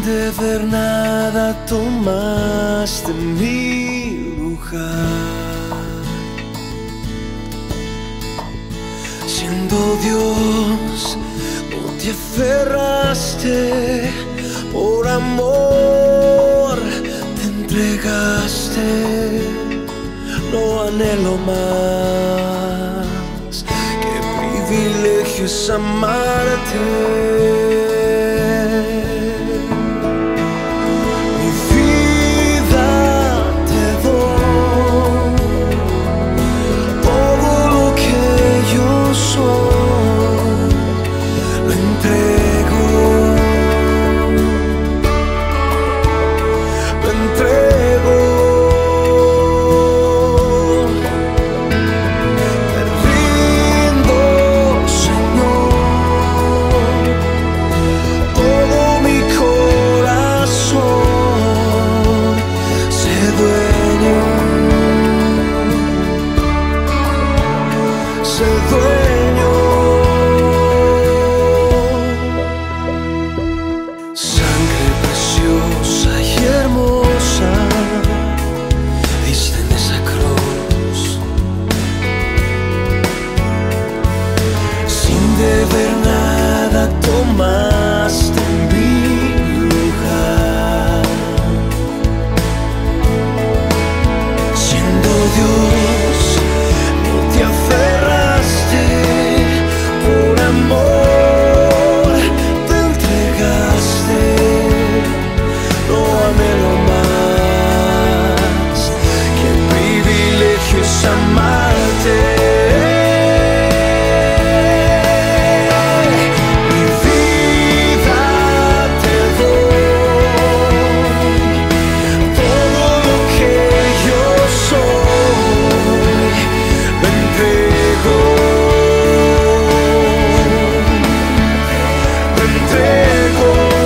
deber nada tomaste mi lugar. Siendo Dios, no te aferraste, por amor te entregaste. No anhelo más, qué privilegio es amarte. Sangre preciosa y hermosa diste en esa cruz, sin deber nada tomaste mi lugar. Siendo Dios, no te aferraste, por amor te entregaste. No anhelo más, qué privilegio es amarte. Mi vida te doy, todo lo que yo soy lo entrego, lo entrego.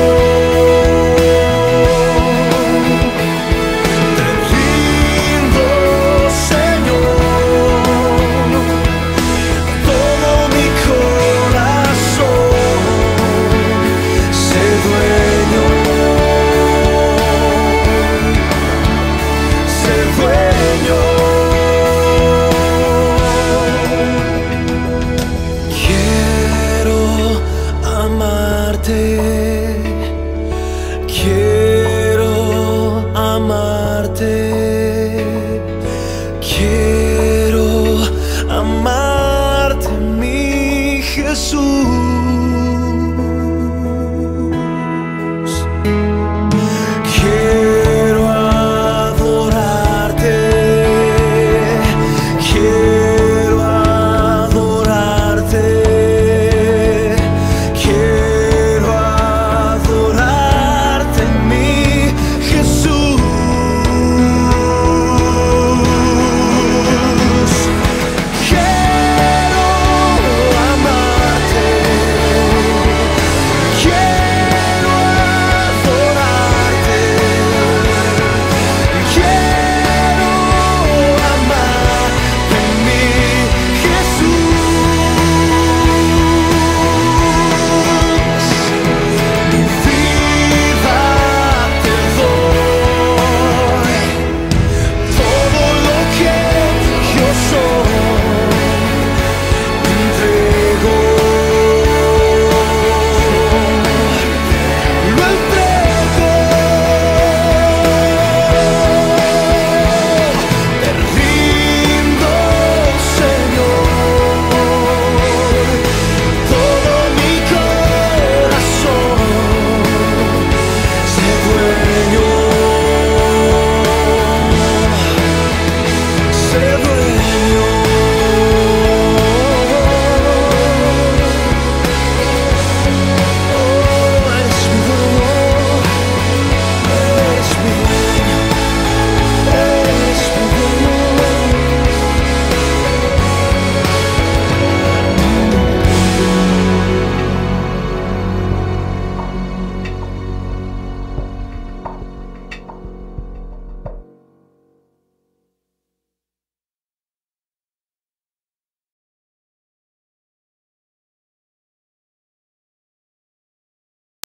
Te rindo, Señor, todo mi corazón. Sé dueño, sé dueño. Quiero amarte.